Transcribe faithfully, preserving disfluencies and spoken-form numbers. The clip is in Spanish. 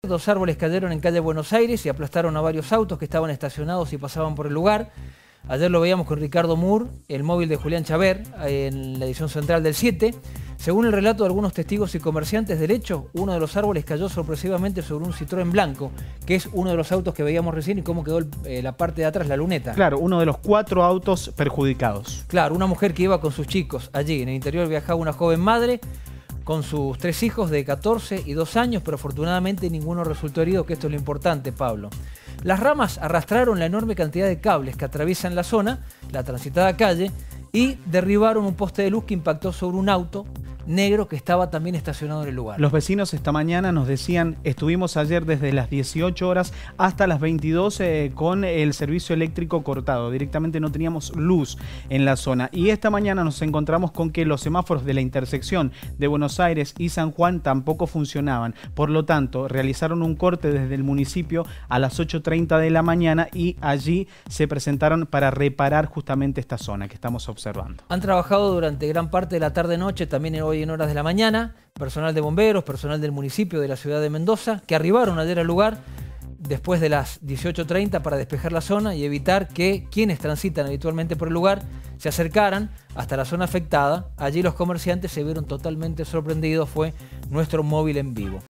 Dos árboles cayeron en calle Buenos Aires y aplastaron a varios autos que estaban estacionados y pasaban por el lugar. Ayer lo veíamos con Ricardo Moore, el móvil de Julián Chaver, en la edición central del siete. Según el relato de algunos testigos y comerciantes del hecho, uno de los árboles cayó sorpresivamente sobre un Citroën blanco, que es uno de los autos que veíamos recién y cómo quedó el, eh, la parte de atrás, la luneta. Claro, uno de los cuatro autos perjudicados. Claro, una mujer que iba con sus chicos allí. En el interior viajaba una joven madre con sus tres hijos de catorce y dos años, pero afortunadamente ninguno resultó herido, que esto es lo importante, Pablo. Las ramas arrastraron la enorme cantidad de cables que atraviesan la zona, la transitada calle, y derribaron un poste de luz que impactó sobre un auto negro que estaba también estacionado en el lugar. Los vecinos esta mañana nos decían, estuvimos ayer desde las dieciocho horas hasta las veintidós eh, con el servicio eléctrico cortado. Directamente no teníamos luz en la zona. Y esta mañana nos encontramos con que los semáforos de la intersección de Buenos Aires y San Juan tampoco funcionaban. Por lo tanto, realizaron un corte desde el municipio a las ocho treinta de la mañana y allí se presentaron para reparar justamente esta zona que estamos observando. Han trabajado durante gran parte de la tarde-noche, también hoy en horas de la mañana, personal de bomberos, personal del municipio de la ciudad de Mendoza, que arribaron ayer al lugar después de las dieciocho treinta para despejar la zona y evitar que quienes transitan habitualmente por el lugar se acercaran hasta la zona afectada. Allí los comerciantes se vieron totalmente sorprendidos, fue nuestro móvil en vivo.